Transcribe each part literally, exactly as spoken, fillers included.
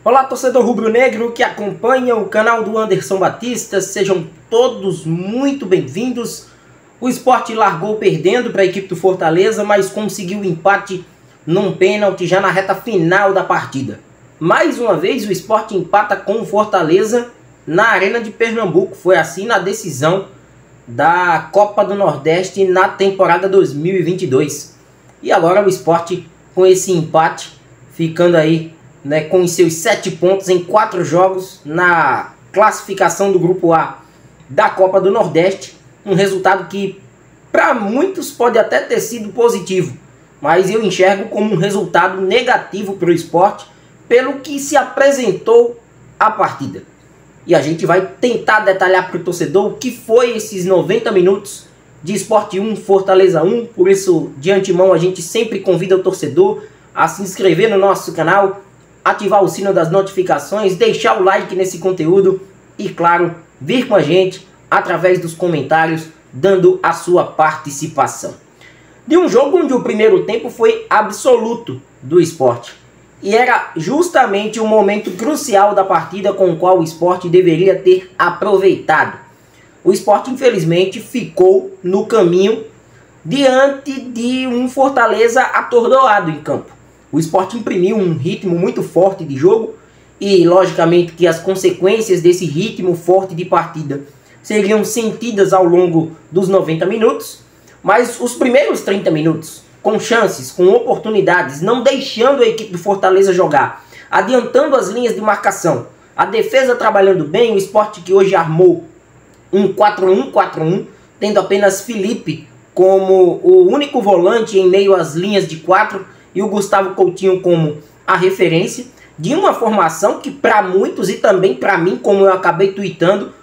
Olá, torcedor rubro-negro que acompanha o canal do Anderson Batista, sejam todos muito bem-vindos. O Sport largou perdendo para a equipe do Fortaleza, mas conseguiu o empate num pênalti já na reta final da partida. Mais uma vez o Sport empata com o Fortaleza na Arena de Pernambuco. Foi assim na decisão da Copa do Nordeste na temporada dois mil e vinte e dois. E agora o Sport com esse empate, ficando aí, né, com os seus sete pontos em quatro jogos na classificação do Grupo A da Copa do Nordeste. Um resultado que para muitos pode até ter sido positivo, mas eu enxergo como um resultado negativo para o Sport pelo que se apresentou a partida. E a gente vai tentar detalhar para o torcedor o que foi esses noventa minutos de Sport um, Fortaleza um. Por isso, de antemão, a gente sempre convida o torcedor a se inscrever no nosso canal, ativar o sino das notificações, deixar o like nesse conteúdo e, claro, vir com a gente através dos comentários, dando a sua participação. De um jogo onde o primeiro tempo foi absoluto do Sport. E era justamente o momento crucial da partida com o qual o Sport deveria ter aproveitado. O Sport, infelizmente, ficou no caminho diante de um Fortaleza atordoado em campo. O Sport imprimiu um ritmo muito forte de jogo e, logicamente, que as consequências desse ritmo forte de partida seriam sentidas ao longo dos noventa minutos, mas os primeiros trinta minutos, com chances, com oportunidades, não deixando a equipe do Fortaleza jogar, adiantando as linhas de marcação, a defesa trabalhando bem, o Sport que hoje armou um quatro um quatro um, tendo apenas Felipe como o único volante em meio às linhas de quatro e o Gustavo Coutinho como a referência, de uma formação que para muitos e também para mim, como eu acabei tweetando,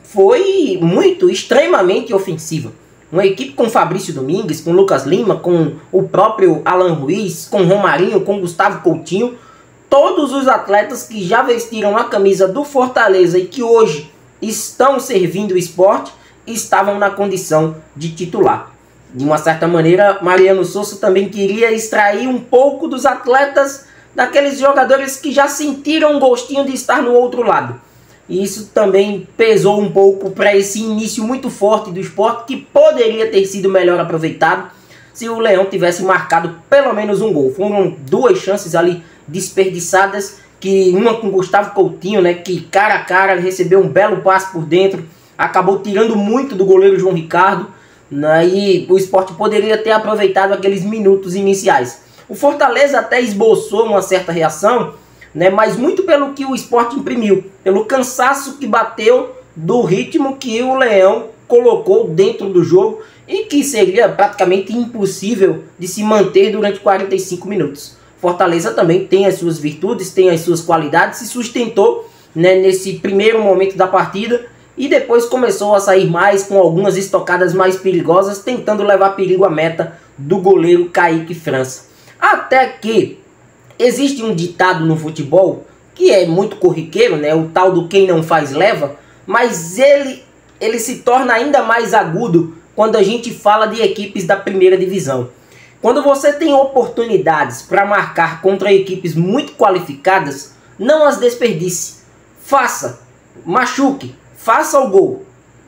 foi muito, extremamente ofensiva. Uma equipe com Fabrício Domingues, com Lucas Lima, com o próprio Alan Ruiz, com Romarinho, com Gustavo Coutinho, todos os atletas que já vestiram a camisa do Fortaleza e que hoje estão servindo o Sport, estavam na condição de titular. De uma certa maneira, Mariano Souza também queria extrair um pouco dos atletas, daqueles jogadores que já sentiram um gostinho de estar no outro lado. E isso também pesou um pouco para esse início muito forte do Sport, que poderia ter sido melhor aproveitado se o Leão tivesse marcado pelo menos um gol. Foram duas chances ali desperdiçadas, que uma com Gustavo Coutinho, né, que cara a cara recebeu um belo passe por dentro, acabou tirando muito do goleiro João Ricardo, né, e o Sport poderia ter aproveitado aqueles minutos iniciais. O Fortaleza até esboçou uma certa reação, né, mas muito pelo que o Sport imprimiu, pelo cansaço que bateu do ritmo que o Leão colocou dentro do jogo e que seria praticamente impossível de se manter durante quarenta e cinco minutos. Fortaleza também tem as suas virtudes, tem as suas qualidades, se sustentou, né, nesse primeiro momento da partida e depois começou a sair mais com algumas estocadas mais perigosas, tentando levar perigo à meta do goleiro Kaique França. Até que existe um ditado no futebol que é muito corriqueiro, né, o tal do quem não faz leva, mas ele, ele se torna ainda mais agudo quando a gente fala de equipes da primeira divisão. Quando você tem oportunidades para marcar contra equipes muito qualificadas, não as desperdice. Faça, machuque, faça o gol,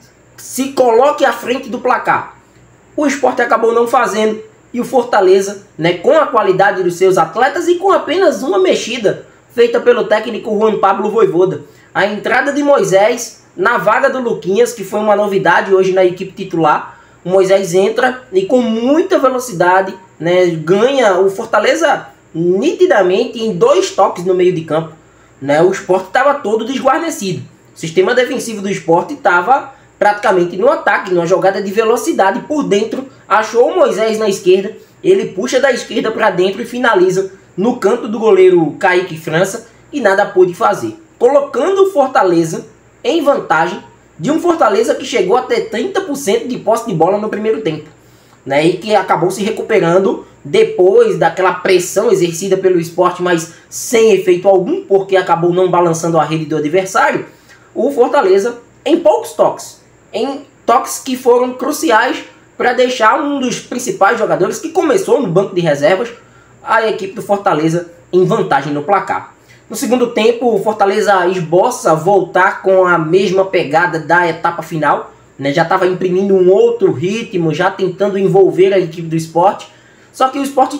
se coloque à frente do placar. O Sport acabou não fazendo e o Fortaleza, né, com a qualidade dos seus atletas e com apenas uma mexida feita pelo técnico Juan Pablo Vojvoda. A entrada de Moisés na vaga do Luquinhas, que foi uma novidade hoje na equipe titular. O Moisés entra e com muita velocidade, né, ganha o Fortaleza nitidamente em dois toques no meio de campo. Né, o Sport estava todo desguarnecido. O sistema defensivo do Sport estava praticamente no ataque, numa jogada de velocidade por dentro. Achou o Moisés na esquerda, ele puxa da esquerda para dentro e finaliza no canto do goleiro Kaique França e nada pôde fazer. Colocando o Fortaleza em vantagem, de um Fortaleza que chegou a ter trinta por cento de posse de bola no primeiro tempo, né, e que acabou se recuperando depois daquela pressão exercida pelo Sport, mas sem efeito algum, porque acabou não balançando a rede do adversário. O Fortaleza, em poucos toques, em toques que foram cruciais para deixar um dos principais jogadores que começou no banco de reservas, a equipe do Fortaleza em vantagem no placar. No segundo tempo, o Fortaleza esboça voltar com a mesma pegada da etapa final, né? Já estava imprimindo um outro ritmo, já tentando envolver a equipe do Sport. Só que o Sport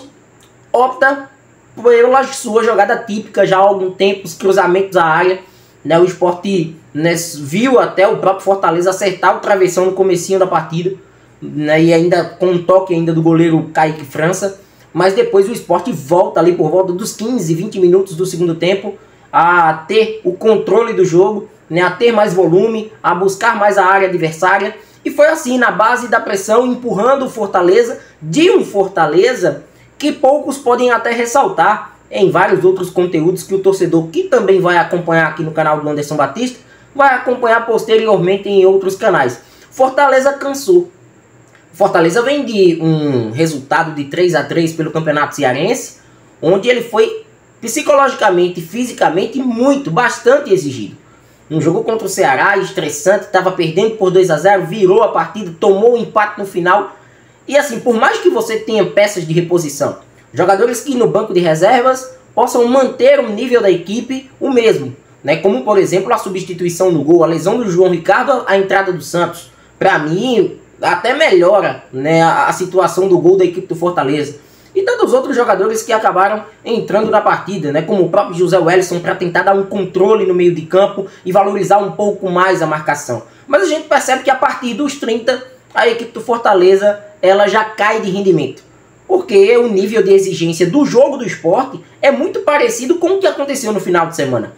opta pela sua jogada típica já há algum tempo, os cruzamentos à área, né? O Sport, né, viu até o próprio Fortaleza acertar o travessão no comecinho da partida, né? E ainda com um toque ainda do goleiro Kaique França. Mas depois o Sport volta ali por volta dos quinze, vinte minutos do segundo tempo a ter o controle do jogo, né, a ter mais volume, a buscar mais a área adversária. E foi assim, na base da pressão, empurrando o Fortaleza, de um Fortaleza que poucos podem até ressaltar em vários outros conteúdos que o torcedor, que também vai acompanhar aqui no canal do Anderson Batista, vai acompanhar posteriormente em outros canais. Fortaleza cansou. Fortaleza vem de um resultado de três a três pelo Campeonato Cearense, onde ele foi psicologicamente e fisicamente muito, bastante exigido. Um jogo contra o Ceará, estressante, estava perdendo por dois a zero, virou a partida, tomou um empate no final. E assim, por mais que você tenha peças de reposição, jogadores que no banco de reservas possam manter o nível da equipe o mesmo, né? Como por exemplo a substituição no gol, a lesão do João Ricardo, a entrada do Santos. Para mim, até melhora, né, a situação do gol da equipe do Fortaleza. E tantos outros jogadores que acabaram entrando na partida, né, como o próprio José Wellison, para tentar dar um controle no meio de campo e valorizar um pouco mais a marcação. Mas a gente percebe que a partir dos trinta, a equipe do Fortaleza ela já cai de rendimento. Porque o nível de exigência do jogo do Sport é muito parecido com o que aconteceu no final de semana.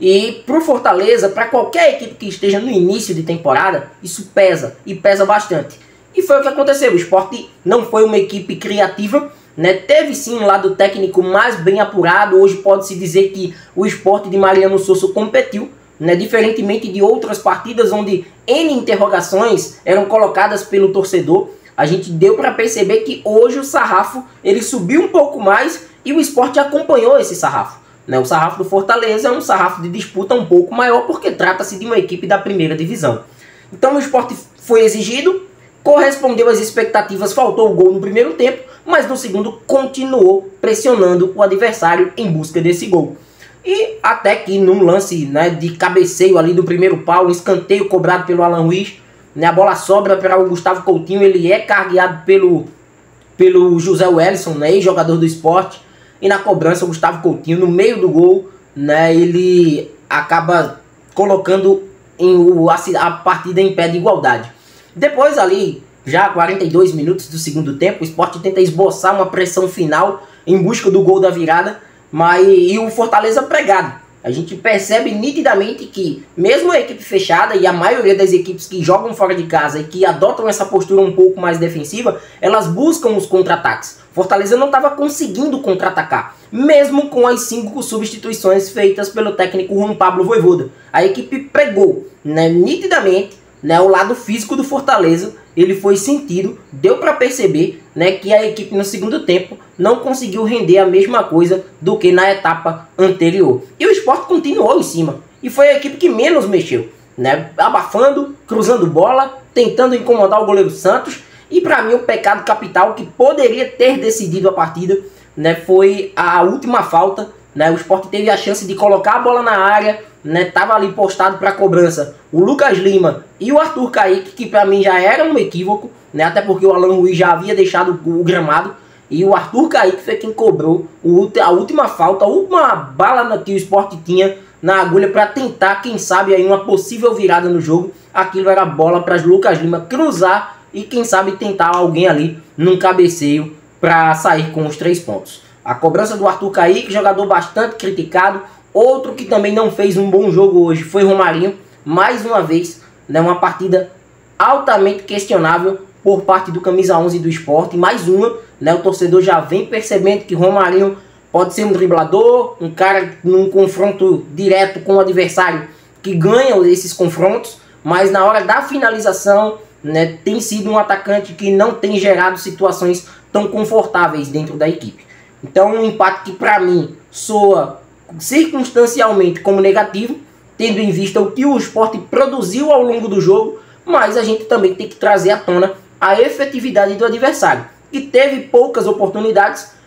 E para o Fortaleza, para qualquer equipe que esteja no início de temporada, isso pesa, e pesa bastante. E foi o que aconteceu. O Sport não foi uma equipe criativa, né? Teve sim um lado técnico mais bem apurado. Hoje pode-se dizer que o Sport de Mariano Souza competiu, né? Diferentemente de outras partidas onde N interrogações eram colocadas pelo torcedor. A gente deu para perceber que hoje o sarrafo ele subiu um pouco mais e o Sport acompanhou esse sarrafo. O sarrafo do Fortaleza é um sarrafo de disputa um pouco maior, porque trata-se de uma equipe da primeira divisão. Então o Sport foi exigido, correspondeu às expectativas, faltou o gol no primeiro tempo, mas no segundo continuou pressionando o adversário em busca desse gol. E até que num lance, né, de cabeceio ali do primeiro pau, um escanteio cobrado pelo Alan Ruiz, né, a bola sobra para o Gustavo Coutinho, ele é carreado pelo, pelo José Wellison, né, ex-jogador do Sport. E na cobrança o Gustavo Coutinho, no meio do gol, né, ele acaba colocando em o, a, a partida em pé de igualdade. Depois ali, já quarenta e dois minutos do segundo tempo, o Sport tenta esboçar uma pressão final em busca do gol da virada, mas e o Fortaleza pregado. A gente percebe nitidamente que mesmo a equipe fechada e a maioria das equipes que jogam fora de casa e que adotam essa postura um pouco mais defensiva, elas buscam os contra-ataques. Fortaleza não estava conseguindo contra-atacar, mesmo com as cinco substituições feitas pelo técnico Juan Pablo Vojvoda. A equipe pregou, né, nitidamente, né, o lado físico do Fortaleza, ele foi sentido, deu para perceber, né, que a equipe no segundo tempo não conseguiu render a mesma coisa do que na etapa anterior. E o Sport continuou em cima, e foi a equipe que menos mexeu, né, abafando, cruzando bola, tentando incomodar o goleiro Santos. E para mim o pecado capital que poderia ter decidido a partida, né, foi a última falta, né. O Sport teve a chance de colocar a bola na área, né, tava ali postado para cobrança o Lucas Lima e o Arthur Kaique, que para mim já era um equívoco, né, até porque o Alan Ruiz já havia deixado o gramado, e o Arthur Kaique foi quem cobrou o, a última falta, a última bala que o Sport tinha na agulha para tentar, quem sabe, aí uma possível virada no jogo. Aquilo era bola para Lucas Lima cruzar e quem sabe tentar alguém ali num cabeceio para sair com os três pontos. A cobrança do Arthur Kaique, jogador bastante criticado. Outro que também não fez um bom jogo hoje foi Romarinho. Mais uma vez, né, uma partida altamente questionável por parte do camisa onze do Sport. Mais uma, né, o torcedor já vem percebendo que Romarinho pode ser um driblador, um cara num confronto direto com o adversário que ganha esses confrontos, mas na hora da finalização, né, tem sido um atacante que não tem gerado situações tão confortáveis dentro da equipe. Então um empate que para mim soa circunstancialmente como negativo, tendo em vista o que o Sport produziu ao longo do jogo, mas a gente também tem que trazer à tona a efetividade do adversário, que teve poucas oportunidades,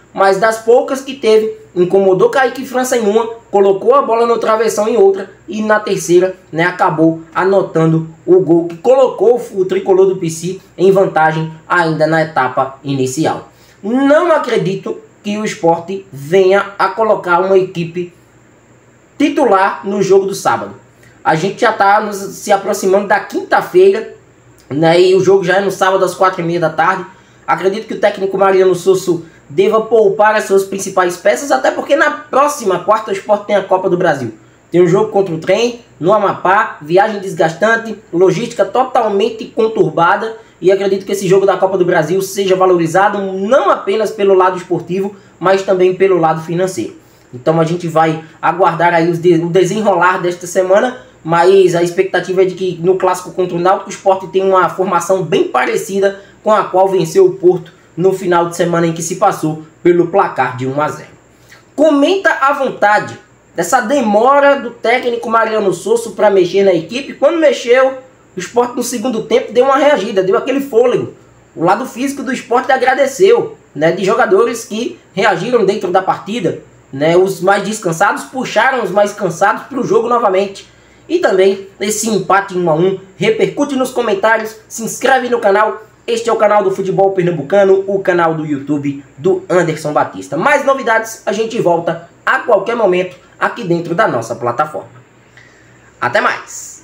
mas das poucas que teve, incomodou Kaique França em uma, colocou a bola no travessão em outra e na terceira, né, acabou anotando o gol que colocou o tricolor do P C em vantagem ainda na etapa inicial. Não acredito que o Sport venha a colocar uma equipe titular no jogo do sábado. A gente já está se aproximando da quinta-feira, né, e o jogo já é no sábado às quatro e meia da tarde. Acredito que o técnico Mariano Sosso deva poupar as suas principais peças, até porque na próxima quarta o Sport tem a Copa do Brasil. Tem um jogo contra o Trem, no Amapá, viagem desgastante, logística totalmente conturbada, e acredito que esse jogo da Copa do Brasil seja valorizado não apenas pelo lado esportivo, mas também pelo lado financeiro. Então a gente vai aguardar aí o desenrolar desta semana, mas a expectativa é de que no clássico contra o Náutico o Sport tem uma formação bem parecida com a qual venceu o Porto no final de semana em que se passou pelo placar de um a zero. Comenta à vontade dessa demora do técnico Mariano Sosso para mexer na equipe. Quando mexeu, o Sport no segundo tempo deu uma reagida, deu aquele fôlego. O lado físico do Sport agradeceu, né, de jogadores que reagiram dentro da partida, né, os mais descansados puxaram os mais cansados para o jogo novamente. E também esse empate em um a um repercute nos comentários, se inscreve no canal. Este é o canal do Futebol Pernambucano, o canal do YouTube do Anderson Batista. Mais novidades, a gente volta a qualquer momento aqui dentro da nossa plataforma. Até mais!